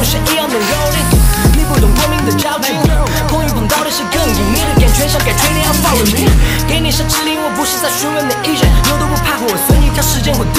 是一样的蹂躏。你不懂光明的交集，碰一碰到的是更硬，你的眼圈像该吹的要 follow me。给你下指令，我不是在询问你意见，牛都不怕火，随你挑时间或地